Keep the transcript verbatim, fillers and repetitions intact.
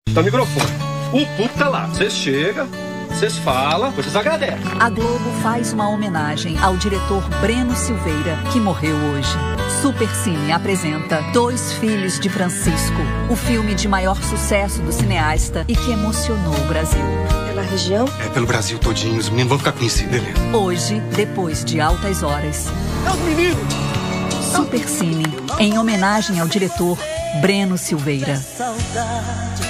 Tá o microfone. O público tá lá. Vocês chegam, vocês falam, vocês agradecem. A Globo faz uma homenagem ao diretor Breno Silveira, que morreu hoje. Supercine apresenta Dois Filhos de Francisco, o filme de maior sucesso do cineasta e que emocionou o Brasil. Pela região? É, pelo Brasil todinho. Os meninos vão ficar conhecidos, né? Hoje, depois de altas horas. É os meninos! Supercine, em homenagem ao diretor Breno Silveira. Saudade